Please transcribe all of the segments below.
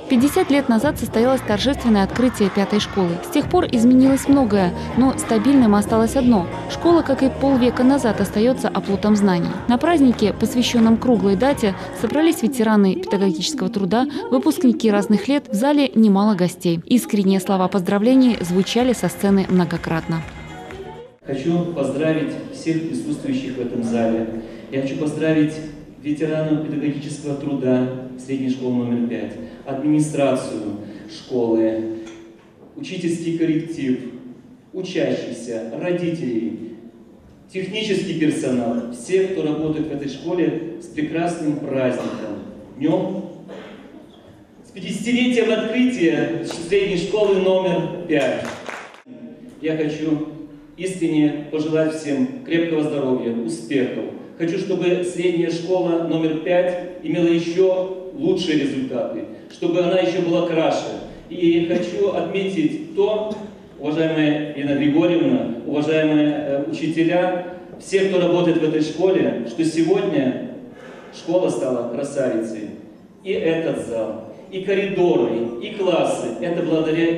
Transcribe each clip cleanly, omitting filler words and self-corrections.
50 лет назад состоялось торжественное открытие 5-й школы. С тех пор изменилось многое, но стабильным осталось одно – школа, как и полвека назад, остается оплотом знаний. На празднике, посвященном круглой дате, собрались ветераны педагогического труда, выпускники разных лет, в зале немало гостей. Искренние слова поздравлений звучали со сцены многократно. Хочу поздравить всех присутствующих в этом зале. Я хочу поздравить ветеранов педагогического труда средней школы номер 5, администрацию школы, учительский коллектив, учащихся, родителей, технический персонал, всех, кто работает в этой школе, с прекрасным праздником, днем, с 50-летием открытия средней школы номер 5. Я хочу искренне пожелать всем крепкого здоровья, успехов. Хочу, чтобы средняя школа номер 5 имела еще лучшие результаты, чтобы она еще была краше. И хочу отметить то, уважаемая Ирина Григорьевна, уважаемые учителя, все, кто работает в этой школе, что сегодня школа стала красавицей. И этот зал, и коридоры, и классы – это благодаря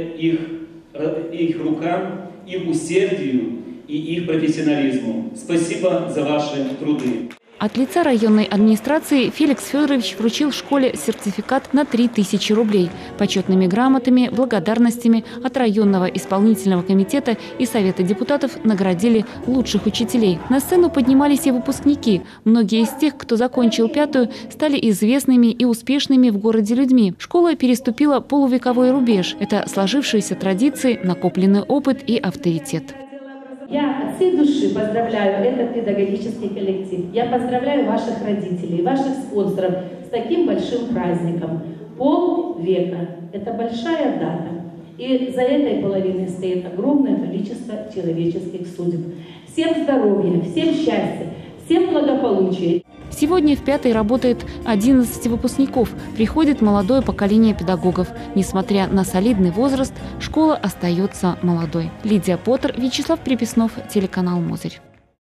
их рукам, их усердию и их профессионализму. Спасибо за ваши труды. От лица районной администрации Феликс Федорович вручил школе сертификат на 3000 рублей, почетными грамотами, благодарностями от районного исполнительного комитета и Совета депутатов наградили лучших учителей. На сцену поднимались и выпускники. Многие из тех, кто закончил 5-ю, стали известными и успешными в городе людьми. Школа переступила полувековой рубеж. Это сложившиеся традиции, накопленный опыт и авторитет. Я от всей души поздравляю этот педагогический коллектив. Я поздравляю ваших родителей, ваших спонсоров с таким большим праздником. Полвека – это большая дата. И за этой половиной стоит огромное количество человеческих судеб. Всем здоровья, всем счастья, всем благополучия. Сегодня в 5-й работает 11 выпускников. Приходит молодое поколение педагогов. Несмотря на солидный возраст, школа остается молодой. Лидия Поттер, Вячеслав Приписнов, телеканал Мозырь.